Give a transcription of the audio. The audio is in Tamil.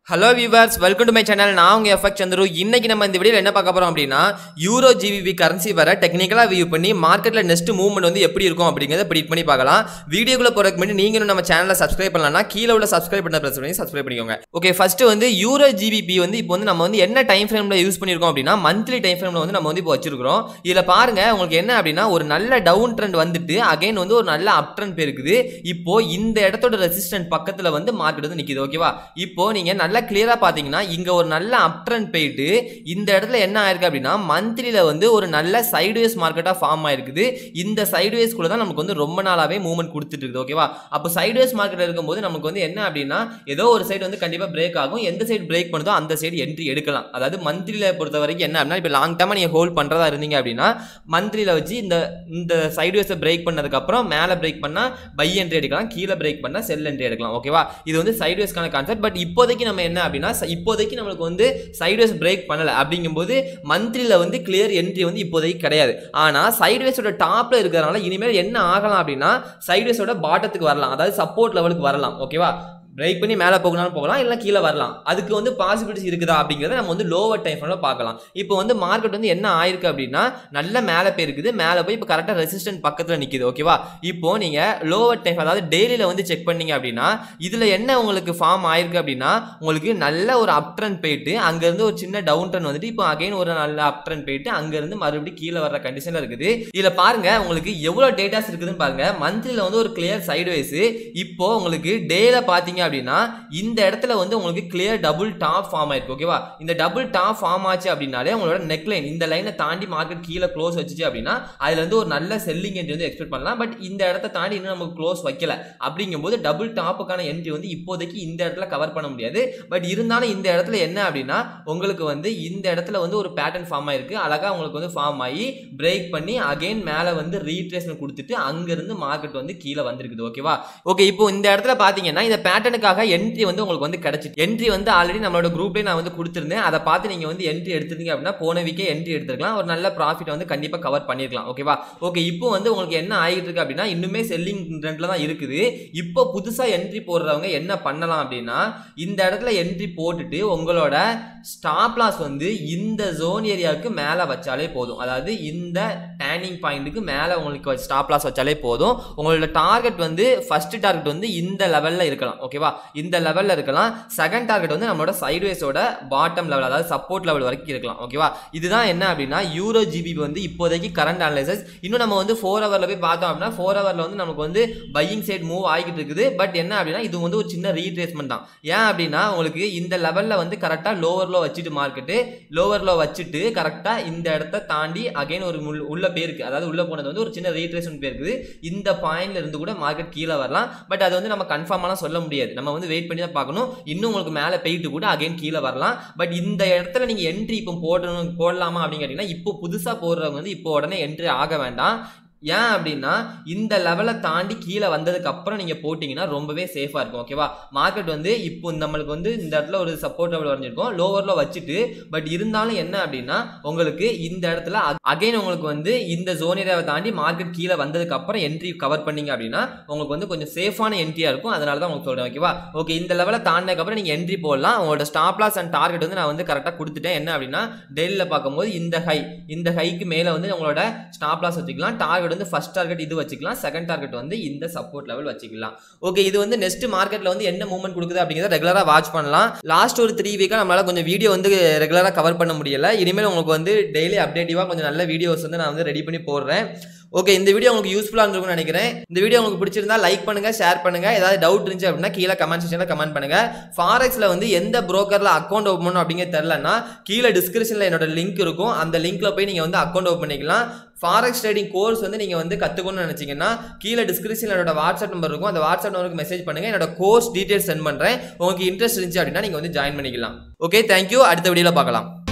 Hello viewers, welcome to my channel. நான் உங்க FxChandru. இன்னைக்கு நம்ம இந்த வீடியோல என்ன பார்க்க போறோம் அப்படினா EURGBP கரன்சி வர டெக்னிக்கலா வியூ பண்ணி மார்க்கெட்ல நெக்ஸ்ட் மூவ்மென்ட் வந்து எப்படி இருக்கும் அப்படிங்கறத ப்ரெடிக்ட் பண்ணி பார்க்கலாம். வீடியோக்குள்ள போறதுக்கு முன்னாடி நீங்க இன்னும் நம்ம சேனலை சப்ஸ்கிரைப் பண்ணலனா கீழ உள்ள சப்ஸ்கிரைப் பட்டனை பிரஸ் பண்ணி சப்ஸ்கிரைப் பண்ணிக்கோங்க. ஓகே, ஃபர்ஸ்ட் வந்து EURGBP வந்து இப்போ வந்து நம்ம வந்து என்ன டைம் ஃப்ரேம்ல யூஸ் பண்ணிருக்கோம் அப்படினா மந்த்லி டைம் ஃப்ரேம்ல வந்து நம்ம வந்து இப்போ வச்சிருக்கோம். இதுல பாருங்க உங்களுக்கு என்ன அப்படினா ஒரு நல்ல டவுன் ட்ரெண்ட் வந்துட்டு அகைன் வந்து ஒரு நல்ல அப் ட்ரெண்ட் போயிருக்குது. இப்போ இந்த இடத்தோட ரெசிஸ்டன்ஸ் பக்கத்துல வந்து மார்க்கெட் வந்து நிக்குது. ஓகேவா? இப்போ நீங்க நல்ல கிளியரா பாத்தீங்கன்னா இங்க ஒரு நல்ல அப் ட்ரெண்ட் போயிட்டு இந்த இடத்துல என்ன ஆயிருக்கு அப்படினா மந்த்லில வந்து ஒரு நல்ல சைடுவேஸ் மார்க்கெட்டா ஃபார்ம் ஆயிருக்குது. இந்த சைடுவேஸ் குள்ள தான் நமக்கு வந்து ரொம்ப நாளாவே மூவ்மென்ட் கொடுத்துட்டு இருக்குது. ஓகேவா? அப்ப சைடுவேஸ் மார்க்கெட்ல இருக்கும்போது நமக்கு வந்து என்ன அப்படினா ஏதோ ஒரு சைடு வந்து கண்டிப்பா பிரேக் ஆகும். எந்த சைடு பிரேக் பண்ணுதோ அந்த சைடு என்ட்ரி எடுக்கலாம். அதாவது மந்த்லில பொறுத்த வரைக்கும் என்ன அப்படினா இப்ப லாங் டர்மா நீங்க ஹோல்ட் பண்றதா இருந்தீங்க அப்படினா மந்த்லில வச்சு இந்த சைடுவேஸை பிரேக் பண்ணதுக்கு அப்புறம் மேல பிரேக் பண்ணா பை என்ட்ரி எடுக்கலாம், கீழ பிரேக் பண்ணா செல் என்ட்ரி எடுக்கலாம். ஓகேவா? இது வந்து சைடுவேஸ்க்கான கான்செப்ட். பட் இப்போதைக்கு நம்ம என்ன அப்படினா இப்போதைக்கு நமக்கு வந்து சைடுவேஸ் பிரேக் பண்ணல அப்படிங்கும்போது மந்த்லில வந்து கிளியர் என்ட்ரி வந்து இப்போதைக்கு கிடையாது. ஆனா சைடுவேஸோட டாப்ல இருக்கிறதுனால இனிமேல் என்ன ஆகலாம் அப்படின்னா சைடுவேஸோட பாட்டத்துக்கு வரலாம், அதாவது சப்போர்ட் லெவலுக்கு வரலாம். ஓகேவா? பிரேக் பண்ணி மேலே போகணும்னாலும் போகலாம், இல்லை கீழே வரலாம். அதுக்கு வந்து பாசிபிலிட்டிஸ் இருக்குதா அப்படிங்கிறத நம்ம வந்து லோவர் டைம் ஃப்ரேம்ல பார்க்கலாம். இப்போ வந்து மார்க்கெட் வந்து என்ன ஆயிருக்கு அப்படின்னா நல்ல மேலே போயிருக்குது, மேலே போய் இப்போ கரெக்டாக ரெசிஸ்டன்ட் பக்கத்தில் நிற்கிது. ஓகேவா? இப்போ நீங்கள் லோவர் டைம் அதாவது டெய்லியில் வந்து செக் பண்ணீங்க அப்படின்னா இதில் என்ன உங்களுக்கு ஃபார்ம் ஆயிருக்கு அப்படின்னா உங்களுக்கு நல்ல ஒரு அப் ட்ரெண்ட் போயிட்டு அங்கேருந்து ஒரு சின்ன டவுன் ட்ரெண்ட் வந்துட்டு இப்போ அகைன் ஒரு நல்ல அப் ட்ரெண்ட் போயிட்டு அங்கேருந்து மறுபடியும் கீழே வர்ற கண்டிஷனில் இருக்குது. இதில் பாருங்க உங்களுக்கு எவ்வளோ டேட்டாஸ் இருக்குதுன்னு பாருங்க. மந்த்லியில் வந்து ஒரு கிளியர் சைடுவேஸ், இப்போ உங்களுக்கு டேல பார்த்தீங்க அப்படின்னா இந்த இடத்துல வந்து உங்களுக்கு கிளியர் டபுள் டாப் ஃபார்ம் ஆயிருக்கு. ஓகேவா? இந்த டபுள் டாப் ஃபார்ம் ஆச்சு அப்படின்னாலே உங்களோட நெக் லைன் இந்த லைனை தாண்டி மார்க்கெட் கீழே க்ளோஸ் வச்சுச்சு அப்படின்னா அதுல இருந்து ஒரு நல்ல செல்லிங் என்ட்ரி வந்து எக்ஸ்பெக்ட் பண்ணலாம். பட் இந்த இடத்த தாண்டி இன்னும் நமக்கு க்ளோஸ் வைக்கல அப்படிங்கும்போது டபுள் டாப்புக்கான என்ட்ரி வந்து இப்போதைக்கு இந்த இடத்துல கவர் பண்ண முடியாது. பட் இருந்தாலும் இந்த இடத்துல என்ன அப்படின்னா உங்களுக்கு வந்து இந்த இடத்துல வந்து ஒரு பேட்டர்ன் ஃபார்ம் ஆயிருக்கு. அழகா உங்களுக்கு வந்து ஃபார்ம் ஆகி பிரேக் பண்ணி அகைன் மேல வந்து ரீட்ரேஸ்மென்ட் கொடுத்துட்டு அங்கிருந்து மார்க்கெட் வந்து கீழே வந்திருக்குது. ஓகேவா? ஓகே, இப்போ இந்த இடத்துல பாத்தீங்கன்னா இந்த பேட்டர்ன் என்ட்ரி வந்து உங்களுக்கு வந்து கிடைச்சிட்டு என்ட்ரி வந்து ஆல்ரெடி நம்மளோட குரூப்லயே நான் வந்து கொடுத்திருந்தேன். அதை பார்த்து நீங்க வந்து என்ட்ரி எடுத்துட்டீங்க அப்படின்னா போன வீக்கே என்ட்ரி எடுத்துக்கலாம், ஒரு நல்ல ப்ராஃபிட் வந்து கண்டிப்பா கவர் பண்ணிருக்கலாம். ஓகேவா? ஓகே, இப்போ வந்து உங்களுக்கு என்ன ஆகிட்டு இருக்கு அப்படின்னா இன்னுமே செல்லிங் ட்ரெண்ட்ல தான் இருக்குது. இப்போ புதுசா என்ட்ரி போடுறவங்க என்ன பண்ணலாம் அப்படின்னா இந்த இடத்துல என்ட்ரி போட்டுட்டு உங்களோட ஸ்டாப் லாஸ் வந்து இந்த ஜோன் ஏரியாவுக்கு மேல வச்சாலே போதும். அதாவது இந்த டேர்னிங் பாயிண்ட்டுக்கு மேல உங்களுக்கு ஸ்டாப் லாஸ் வச்சாலே போதும். உங்களோட டார்கெட் வந்து ஃபர்ஸ்ட் டார்கெட் வந்து இந்த லெவல்ல இருக்கலாம். ஓகேவா? இந்த லெவல்ல இருக்கலாம். செகண்ட் டார்கெட் வந்து நம்மளோட சைடுவேஸோட பாட்டம் லெவல் அதாவது சப்போர்ட் லெவல் வரைக்கும் இருக்கலாம். ஓகேவா? இதுதான் என்ன அப்படின்னா EURGBP வந்து இப்போதைக்கு கரண்ட் அனலைசிஸ். இன்னும் நம்ம வந்து 4 ஹவர்ல போய் பார்த்தோம் அப்படின்னா 4 ஹவர்ல வந்து நமக்கு வந்து பையிங் சைடு மூவ் ஆகிட்டு இருக்குது. பட் என்ன அப்படின்னா இது வந்து ஒரு சின்ன ரீட்ரேஸ்மெண்ட் தான். ஏன் அப்படின்னா உங்களுக்கு இந்த லெவல்ல வந்து கரெக்டா லோவர் லோ வச்சுட்டு மார்க்கெட்டு லோவர் லோ வச்சுட்டு கரெக்டா இந்த இடத்த தாண்டி அகைன் ஒரு உள்ள பேருக்கு, அதாவது உள்ள போனது வந்து ஒரு சின்ன ரீட்ரேஸ்மெண்ட் பேருக்குது. இந்த பாயிண்ட்ல இருந்து கூட மார்க்கெட் கீழே வரலாம். பட் அது வந்து நம்ம கன்ஃபார்மான சொல்ல முடியாது, நம்ம வந்து வெயிட் பண்ணி தான் பார்க்கணும். இன்னும் உங்களுக்கு மேலே போயிட்டு கூட அகைன் கீழே வரலாம். பட் இந்த இடத்துல நீங்க என்ட்ரி இப்போ போடலாமா அப்படின்னு கேட்டீங்கன்னா இப்போ புதுசா போடுறவங்க வந்து இப்போ உடனே என்ட்ரி ஆக வேண்டாம். ஏன் அப்படின்னா இந்த லெவலை தாண்டி கீழே வந்ததுக்கு அப்புறம் நீங்க போட்டீங்கன்னா ரொம்பவே சேஃபா இருக்கும். ஓகேவா? மார்க்கெட் வந்து இப்போ நம்மளுக்கு வந்து இந்த இடத்துல ஒரு சப்போர்ட் லெவல் வரைஞ்சிருக்கும், லோவர்ல வச்சுட்டு பட் இருந்தாலும் என்ன அப்படின்னா உங்களுக்கு இந்த இடத்துல அகைன் உங்களுக்கு வந்து இந்த ஜோன் ஏரியாவை தாண்டி மார்க்கெட் கீழே வந்ததுக்கு அப்புறம் என்ட்ரி கவர் பண்ணீங்க அப்படின்னா உங்களுக்கு வந்து கொஞ்சம் சேஃபான என்ட்ரியா இருக்கும். அதனால தான் உங்களுக்கு சொல்றேன். ஓகேவா? ஓகே, இந்த லெவலை தாண்டினதுக்கு அப்புறம் நீங்க என்ட்ரி போடலாம். உங்களோட ஸ்டாப் லாஸ் அண்ட் டார்கெட் வந்து நான் வந்து கரெக்டா கொடுத்துட்டேன். என்ன அப்படின்னா டெய்லியில் பார்க்கும்போது இந்த ஹைக்கு மேல வந்து உங்களோட ஸ்டாப் லாஸ் வச்சுக்கலாம். டார்கெட் வந்து ஃபர்ஸ்ட் டார்கெட் இது வச்சுக்கலாம், செகண்ட் டார்கெட் வந்து இந்த சப்போர்ட் லெவல் வச்சுக்கலாம். ஓகே, இது வந்து நெக்ஸ்ட் மார்க்கெட்ல வந்து என்ன மூவ்மென்ட் கொடுக்குது அப்படிங்கறத ரெகுலரா வாட்ச் பண்ணலாம். லாஸ்ட் ஒரு 3 வீக்கா நம்மளால கொஞ்சம் வீடியோ வந்து ரெகுலரா கவர் பண்ண முடியல. இனிமேல் உங்களுக்கு வந்து டெய்லி அப்டேட்டிவா கொஞ்சம் நல்ல வீடியோஸ் வந்து நான் வந்து ரெடி பண்ணி போடுறேன். ஓகே, இந்த வீடியோ உங்களுக்கு யூஸ்ஃபுல்லா இருந்திருக்கும்னு நினைக்கிறேன். இந்த வீடியோ உங்களுக்கு பிடிச்சிருந்தா லைக் பண்ணுங்க, ஷேர் பண்ணுங்க. ஏதாவது டவுட் இருந்துச்சு அப்படின்னா கீழே கமெண்ட் செக்ஷன்ல கமெண்ட் பண்ணுங்க. ஃபாரெக்ஸ்ல வந்து எந்த புரோக்கர்ல அக்கௌண்ட் ஓபன் பண்ணணும் அப்படிங்கிறது தெரியலன்னா கீழே டிஸ்கிரிப்ஷன்ல என்னோட லிங்க் இருக்கும், அந்த லிங்க்ல போய் நீங்க வந்து அக்கௌண்ட் ஓபன் பண்ணிக்கலாம். ஃபாரெக்ஸ் ட்ரேடிங் கோர்ஸ் வந்து நீங்க வந்து கத்துக்கணும்னு நினைச்சீங்கன்னா கீழே டிஸ்கிரிப்ஷன்ல என்னோட வாட்ஸ்அப் நம்பர் இருக்கும், அந்த வாட்ஸ்அப் நம்பருக்கு மெசேஜ் பண்ணுங்க. என்னோட கோர்ஸ் டீடைல்ஸ் சென்ட் பண்றேன். உங்களுக்கு இன்ட்ரெஸ்ட் இருந்துச்சு அப்படின்னா நீங்க வந்து ஜாயின் பண்ணிக்கலாம். Okay, thank you. அடுத்த வீடியோல பார்க்கலாம்.